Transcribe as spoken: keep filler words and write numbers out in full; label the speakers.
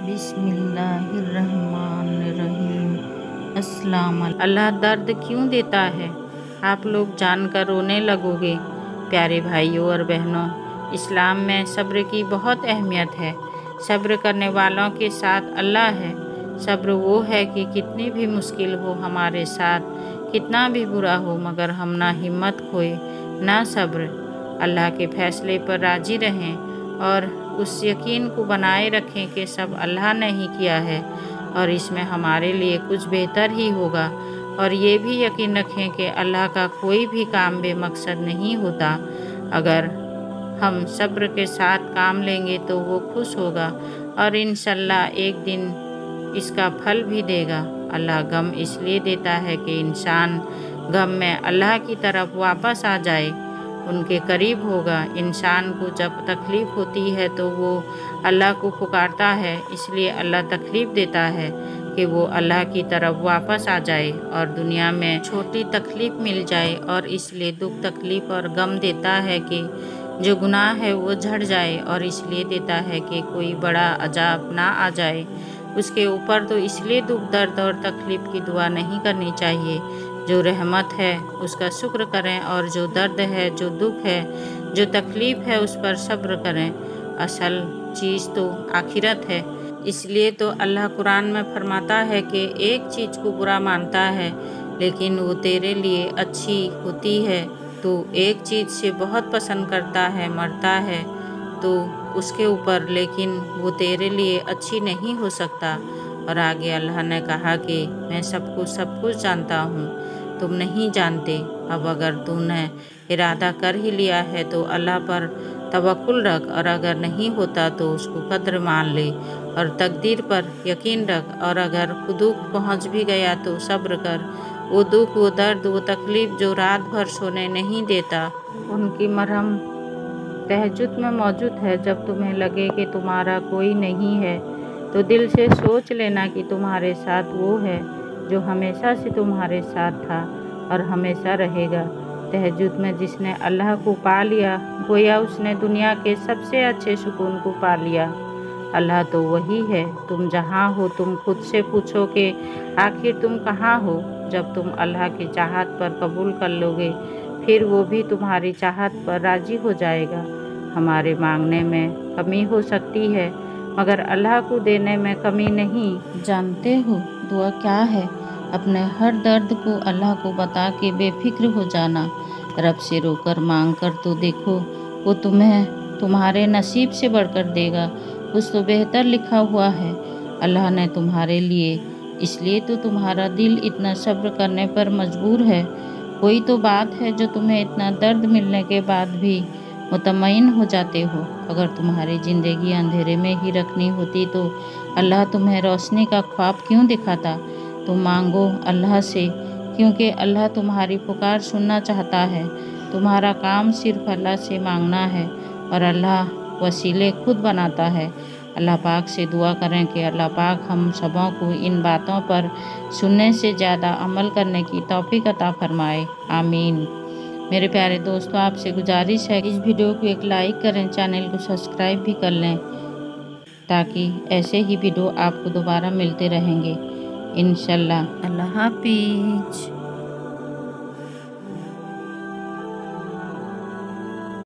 Speaker 1: بسم اللہ الرحمن الرحیم۔ السلام علیکم۔ اللہ درد کیوں دیتا ہے؟ آپ لوگ جان کر رونے لگو گے۔ پیارے بھائیوں اور بہنوں، اسلام میں صبر کی بہت اہمیت ہے۔ صبر کرنے والوں کے ساتھ اللہ ہے۔ صبر وہ ہے کہ کتنی بھی مشکل ہو ہمارے ساتھ، کتنا بھی برا ہو، مگر ہم نہ ہمت کھوئے نہ صبر۔ اللہ کے فیصلے پر راضی رہیں اور اس یقین کو بنائے رکھیں کہ سب اللہ نے ہی کیا ہے اور اس میں ہمارے لیے کچھ بہتر ہی ہوگا، اور یہ بھی یقین رکھیں کہ اللہ کا کوئی بھی کام بے مقصد نہیں ہوتا۔ اگر ہم صبر کے ساتھ کام لیں گے تو وہ خوش ہوگا اور انشاءاللہ ایک دن اس کا پھل بھی دے گا۔ اللہ غم اس لیے دیتا ہے کہ انسان غم میں اللہ کی طرف واپس آ جائے، ان کے قریب ہوگا۔ انسان کو جب تکلیف ہوتی ہے تو وہ اللہ کو پکارتا ہے، اس لیے اللہ تکلیف دیتا ہے کہ وہ اللہ کی طرف واپس آ جائے اور دنیا میں چھوٹی تکلیف مل جائے، اور اس لیے دکھ تکلیف اور غم دیتا ہے کہ جو گناہ ہے وہ جھڑ جائے، اور اس لیے دیتا ہے کہ کوئی بڑا عذاب نہ آ جائے اس کے اوپر۔ تو اس لیے دکھ درد اور تکلیف کی دعا نہیں کرنی چاہیے۔ جو رحمت ہے اس کا شکر کریں، اور جو درد ہے، جو دکھ ہے، جو تکلیف ہے، اس پر صبر کریں۔ اصل چیز تو آخرت ہے۔ اس لیے تو اللہ قرآن میں فرماتا ہے کہ ایک چیز کو برا مانتا ہے لیکن وہ تیرے لیے اچھی ہوتی ہے، تو ایک چیز سے بہت پسند کرتا ہے، مرتا ہے تو اس کے اوپر، لیکن وہ تیرے لیے اچھی نہیں ہو سکتا۔ اور آگے اللہ نے کہا کہ میں سب کو سب کچھ جانتا ہوں، تم نہیں جانتے۔ اب اگر تم نے ارادہ کر ہی لیا ہے تو اللہ پر توکل رکھ، اور اگر نہیں ہوتا تو اس کو قدر مان لے اور تقدیر پر یقین رکھ، اور اگر دکھ پہنچ بھی گیا تو صبر کر۔ وہ دکھ، وہ درد، وہ تکلیف جو رات بھر سونے نہیں دیتا، ان کی مرہم تہجد میں موجود ہے۔ جب تمہیں لگے کہ تمہارا کوئی نہیں ہے تو دل سے سوچ لینا کہ تمہارے ساتھ وہ ہے جو ہمیشہ سے تمہارے ساتھ تھا اور ہمیشہ رہے گا۔ تہجد میں جس نے اللہ کو پا لیا، گویا اس نے دنیا کے سب سے اچھے سکون کو پا لیا۔ اللہ تو وہی ہے۔ تم جہاں ہو تم خود سے پوچھو کہ آخر تم کہاں ہو۔ جب تم اللہ کی چاہت پر قبول کر لو گے پھر وہ بھی تمہاری چاہت پر راضی ہو جائے گا۔ ہمارے مانگنے میں کمی ہو سکتی ہے مگر اللہ کو دینے میں کمی نہیں۔ جانتے ہو دعا کیا ہے؟ اپنے ہر درد کو اللہ کو بتا کے بے فکر ہو جانا۔ رب سے رو کر مانگ کر تو دیکھو، وہ تمہیں تمہارے نصیب سے بڑھ کر دے گا۔ کچھ تو بہتر لکھا ہوا ہے اللہ نے تمہارے لیے، اس لیے تو تمہارا دل اتنا صبر کرنے پر مجبور ہے۔ کوئی تو بات ہے جو تمہیں اتنا درد ملنے کے بعد بھی مطمئن ہو جاتے ہو۔ اگر تمہاری زندگی اندھیرے میں ہی رکھنی ہوتی تو اللہ تمہیں روشنی کا خواب کیوں دکھاتا؟ تم مانگو اللہ سے، کیونکہ اللہ تمہاری پکار سننا چاہتا ہے۔ تمہارا کام صرف اللہ سے مانگنا ہے اور اللہ وسیلے خود بناتا ہے۔ اللہ پاک سے دعا کریں کہ اللہ پاک ہم سبوں کو ان باتوں پر سننے سے زیادہ عمل کرنے کی توفیق عطا فرمائے، آمین۔ میرے پیارے دوستوں، آپ سے گزارش ہے کہ اس ویڈیو کو ایک لائک کریں، چینل کو سبسکرائب بھی کر لیں تاکہ ایسے ہی ویڈیو آپ کو دوبارہ ملتے رہیں گے انشاءاللہ۔ اللہ حافظ۔